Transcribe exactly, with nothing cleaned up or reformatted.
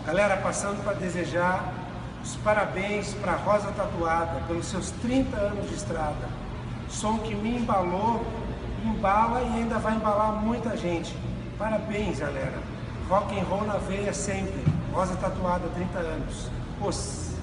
Galera, passando para desejar os parabéns para Rosa Tatuada pelos seus trinta anos de estrada. Som que me embalou, embala e ainda vai embalar muita gente. Parabéns, galera. Rock and roll na veia sempre. Rosa Tatuada, trinta anos. Os